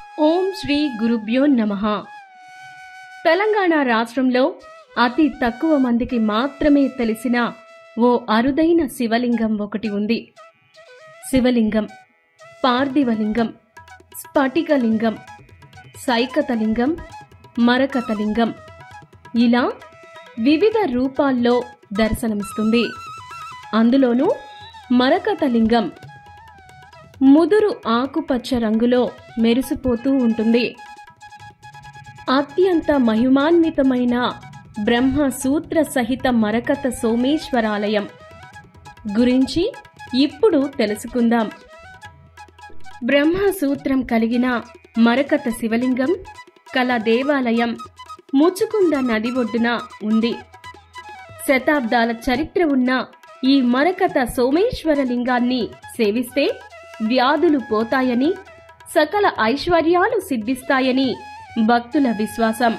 ఓం శ్రీ గురుభ్యో నమః. తెలంగాణ రాష్ట్రంలో అతి తక్కువ మందికి మాత్రమే తెలిసిన ఓ అరుదైన శివలింగం ఒకటి ఉంది. శివలింగం, పార్థివలింగం, స్ఫటికలింగం, సైకతలింగం, మరకతలింగం ఇలా వివిధ రూపాల్లో దర్శనమిస్తుంది. అందులోనూ మరకతలింగం ముదురు ఆకుపచ్చ రంగులో మెరిసిపోతూ ఉంటుంది. అత్యంత మహిమాన్వితమైన బ్రహ్మ సూత్ర సహిత మరకత సోమేశ్వరాలయం గురించి ఇప్పుడు తెలుసుకుందాం. బ్రహ్మసూత్రం కలిగిన మరకత శివలింగం కల దేవాలయం ముచుకుంద నది ఒడ్డున ఉంది. శతాబ్దాల చరిత్ర ఉన్న ఈ మరకత సోమేశ్వరలింగాన్ని సేవిస్తే వ్యాధులు పోతాయని, సకల ఐశ్వర్యాలు సిద్ధిస్తాయని భక్తుల విశ్వాసం.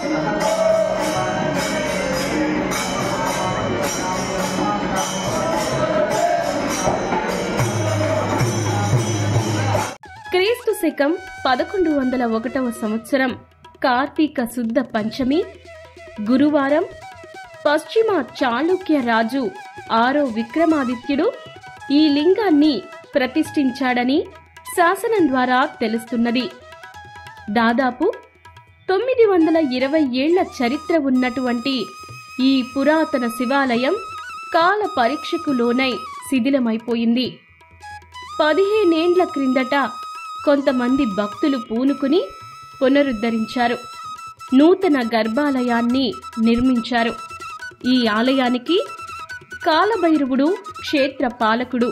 క్రీస్తు శకం 1101 సంవత్సరం కార్తీక శుద్ధ పంచమి గురువారం పశ్చిమ చాళుక్య రాజు 6వ విక్రమాదిత్యుడు ఈ లింగాన్ని ప్రతిష్ఠించాడని శాసనం ద్వారా తెలుస్తున్నది. దాదాపు 920 ఏళ్ల చరిత్ర ఉన్నటువంటి ఈ పురాతన శివాలయం కాల పరీక్షకు లోనై శిథిలమైపోయింది. 15 ఏండ్ల క్రిందట కొంతమంది భక్తులు పూనుకుని పునరుద్ధరించారు. నూతన గర్భాలయాన్ని నిర్మించారు. ఈ ఆలయానికి కాలభైరవుడు క్షేత్ర పాలకుడు.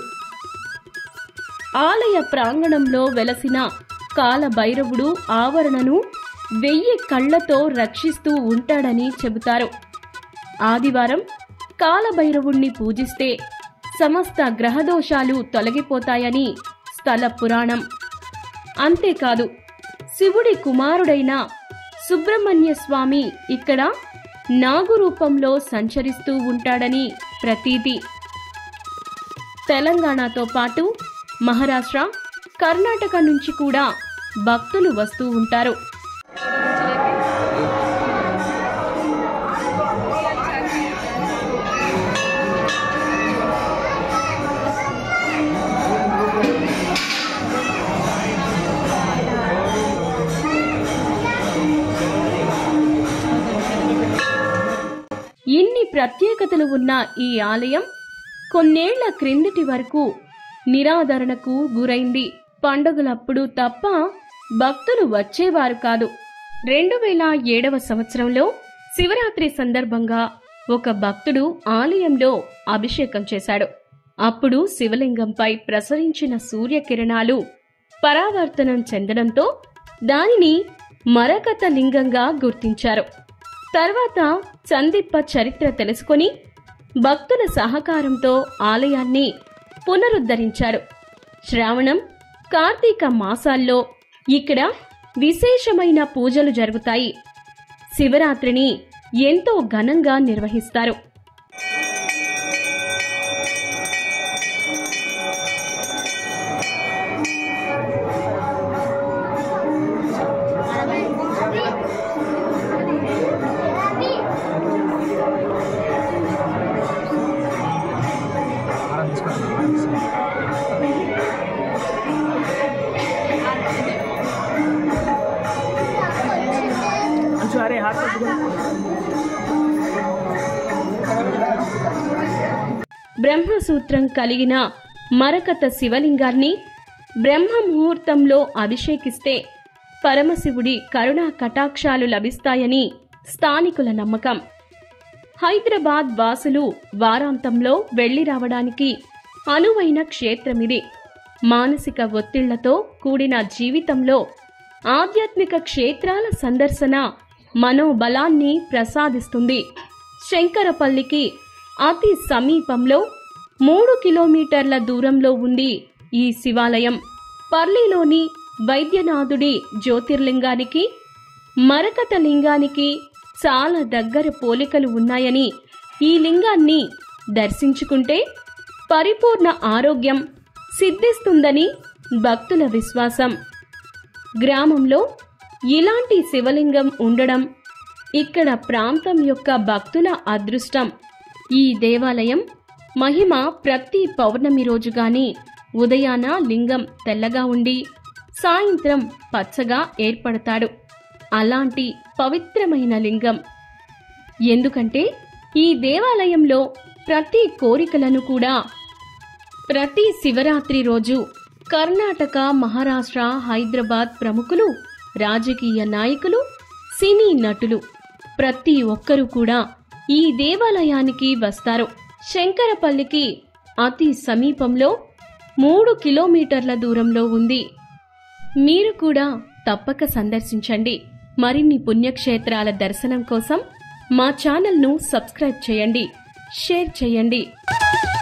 ఆలయ ప్రాంగణంలో వెలసిన కాలభైరవుడు ఆవరణను 1000 కళ్లతో రక్షిస్తూ ఉంటాడని చెబుతారు. ఆదివారం కాలభైరవుణ్ణి పూజిస్తే సమస్త గ్రహదోషాలు తొలగిపోతాయని స్థల పురాణం. అంతేకాదు, శివుడి కుమారుడైన సుబ్రహ్మణ్య స్వామి ఇక్కడ నాగు రూపంలో సంచరిస్తూ ఉంటాడని ప్రతీతి. తెలంగాణతో పాటు మహారాష్ట్ర, కర్ణాటక నుంచి కూడా భక్తులు వస్తూ ఉంటారు. ఇన్ని ప్రత్యేకతలు ఉన్న ఈ ఆలయం కొన్నేళ్ల క్రిందటి వరకు నిరాదరణకు గురైంది. పండుగలప్పుడు తప్ప భక్తులు వచ్చేవారు కాదు. 2007వ సంవత్సరంలో శివరాత్రి సందర్భంగా ఒక భక్తుడు ఆలయంలో అభిషేకం చేశాడు. అప్పుడు శివలింగంపై ప్రసరించిన సూర్యకిరణాలు పరావర్తనం చెందడంతో దానిని మరకత లింగంగా గుర్తించారు. తర్వాత చందిప్ప చరిత్ర తెలుసుకొని భక్తుల సహకారంతో ఆలయాన్ని పునరుద్ధరించారు. శ్రావణం, కార్తీక మాసాల్లో ఇక్కడ విశేషమైన పూజలు జరుగుతాయి. శివరాత్రిని ఎంతో ఘనంగా నిర్వహిస్తారు. బ్రహ్మసూత్రం కలిగిన మరకత శివలింగాన్ని బ్రహ్మ ముహూర్తంలో అభిషేకిస్తే పరమశివుడి కరుణా కటాక్షాలు లభిస్తాయని స్థానికుల నమ్మకం. హైదరాబాద్ వాసులు వారాంతంలో వెళ్లి రావడానికి అనువైన క్షేత్రమిది. మానసిక ఒత్తిళ్లతో కూడిన జీవితంలో ఆధ్యాత్మిక క్షేత్రాల సందర్శన మనోబలాన్ని ప్రసాదిస్తుంది. శంకరపల్లికి అతి సమీపంలో 3 కిలోమీటర్ల దూరంలో ఉంది ఈ శివాలయం. పర్లిలోని వైద్యనాథుడి జ్యోతిర్లింగానికి, మరకత లింగానికి చాలా దగ్గర పోలికలు ఉన్నాయని, ఈ లింగాన్ని దర్శించుకుంటే పరిపూర్ణ ఆరోగ్యం సిద్ధిస్తుందని భక్తుల విశ్వాసం. గ్రామంలో ఇలాంటి శివలింగం ఉండడం ఇక్కడ ప్రాంతం యొక్క భక్తుల అదృష్టం. ఈ దేవాలయం మహిమ ప్రతి పౌర్ణమి రోజు గాని ఉదయాన లింగం తెల్లగా ఉండి సాయంత్రం పచ్చగా ఏర్పడతాడు. అలాంటి పవిత్రమైన లింగం. ఎందుకంటే ఈ దేవాలయంలో ప్రతి కోరికలను కూడా ప్రతి శివరాత్రి రోజు కర్ణాటక, మహారాష్ట్ర, హైదరాబాద్ ప్రముఖులు, రాజకీయ నాయకులు, సినీ నటులు ప్రతి ఒక్కరూ కూడా ఈ దేవాలయానికి వస్తారు. శంకరపల్లికి అతి సమీపంలో 3 కిలోమీటర్ల దూరంలో ఉంది. మీరు కూడా తప్పక సందర్శించండి. మరిన్ని పుణ్యక్షేత్రాల దర్శనం కోసం మా ఛానల్ను సబ్స్క్రైబ్ చేయండి, షేర్ చేయండి.